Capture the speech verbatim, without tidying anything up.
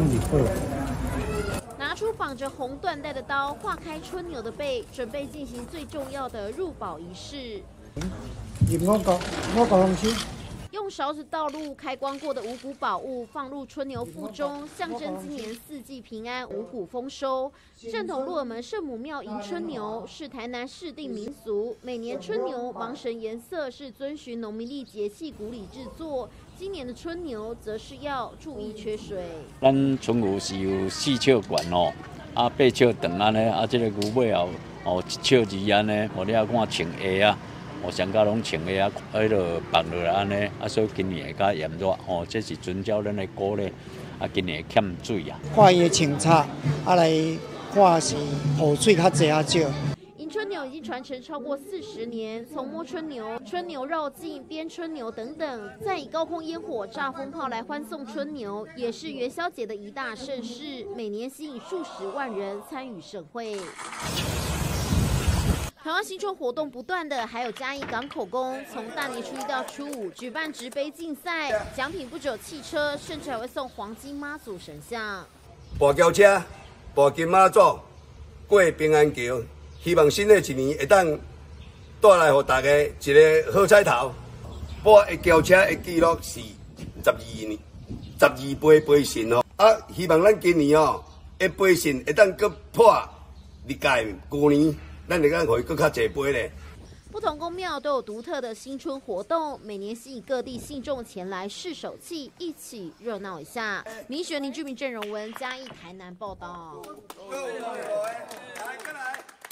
日报。 拿出绑着红缎带的刀，划开春牛的背，准备进行最重要的入保仪式。 入五角，五角红心。 用勺子倒入开光过的五谷宝物，放入春牛腹中，象征今年四季平安、五谷丰收。正统鹿耳门圣母庙迎春牛是台南市定民俗，每年春牛芒神颜色是遵循农民历节气古礼制作。今年的春牛则是要注意缺水。 咱春牛是有四尺悬哦，啊八尺长安尼，啊这个牛尾后哦一尺二安尼，哦你啊看穿鞋啊。 我上加拢穿的啊，迄落放落来安尼，啊，所以今年会较炎热，吼，这是遵照咱的古咧，啊，今年会欠水啊。 看伊的清澈，啊来看是雨水较济啊少。 迎春牛已经传承超过四十年，从摸春牛、春牛绕境、编春牛等等，再以高空烟火、炸风炮来欢送春牛，也是元宵节的一大盛事，每年吸引数十万人参与盛会。 同样新春活动不断的，还有嘉义港口宫，从大年初一到初五举办直杯竞赛，奖品不只有汽车，甚至还会送黄金妈祖神像。 跋轿车、跋金妈祖过平安桥，希望新的一年会当带来给大家一个好彩头。我的轿车的记录是十二年，十二杯杯神哦。啊，希望咱今年哦，的杯神会当搁破历届旧年。 咱就讲可以更较济杯咧。 不同宫庙都有独特的新春活动，每年吸引各地信众前来试手气，一起热闹一下。民选林居民郑荣文嘉义台南报道。来，过来。